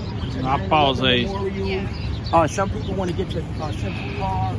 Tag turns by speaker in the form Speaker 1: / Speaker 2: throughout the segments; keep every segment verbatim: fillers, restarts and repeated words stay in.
Speaker 1: I pausei.
Speaker 2: Uh, some people want to get the uh, simple car.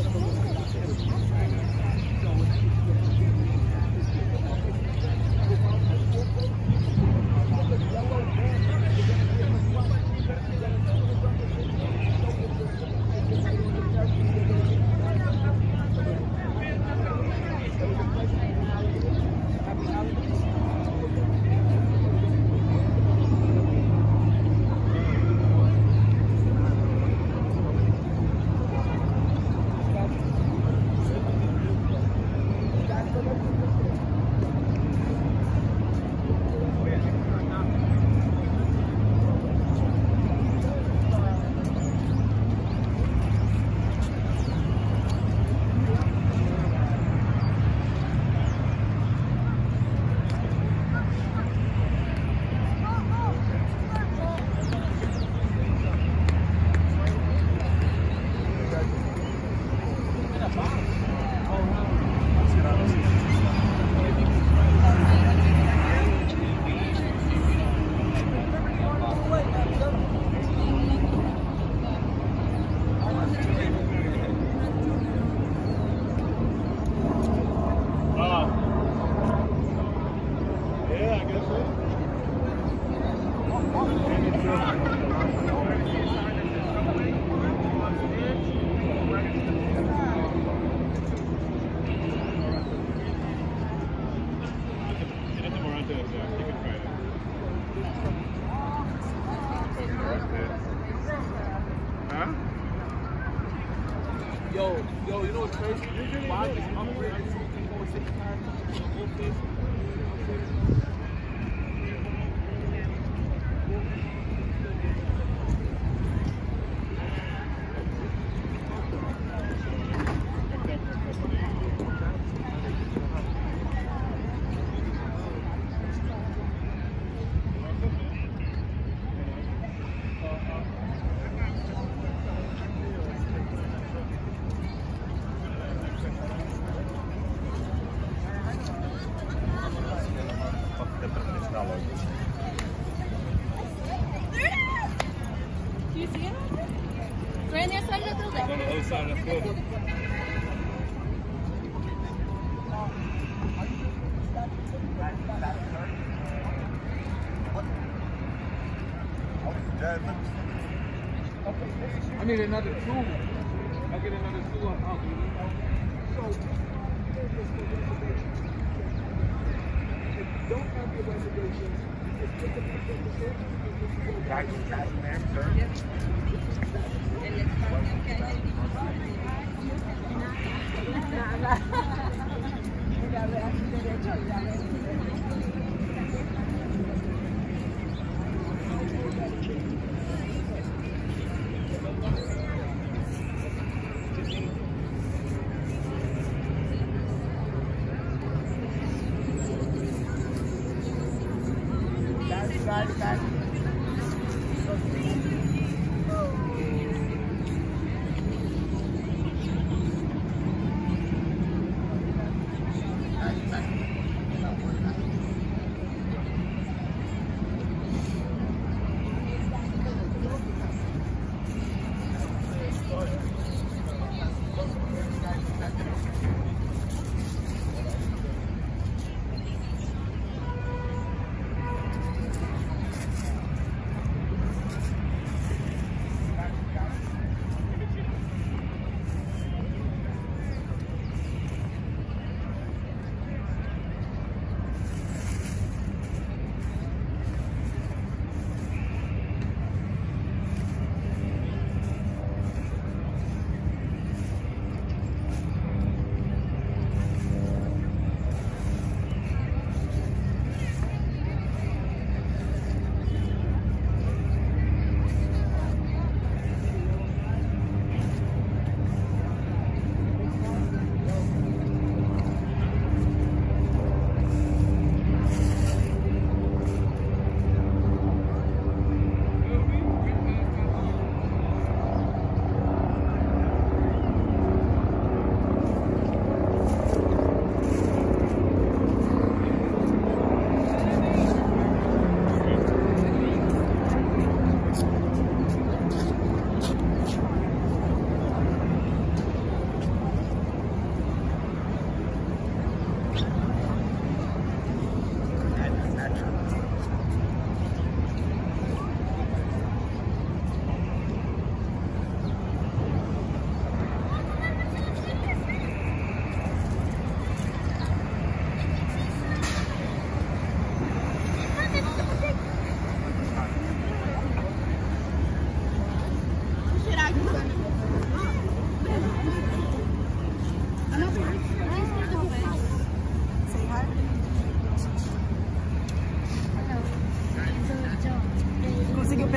Speaker 3: Yo, yo, you know what's crazy? Why I just upgrade I see people with city cars to the whole place.
Speaker 4: Do you see it? It's right on the other side of the building.
Speaker 3: On the other side of the building. I need another two. I get another two on top. Don't have your reservations. Guys, guys, ma'am, sir. Guys, guys.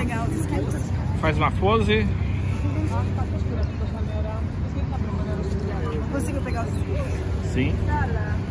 Speaker 1: pegar os esquilos.
Speaker 5: Faz uma pose.
Speaker 1: Consigo pegar os esquilos?
Speaker 5: Sim.
Speaker 1: Tá lá.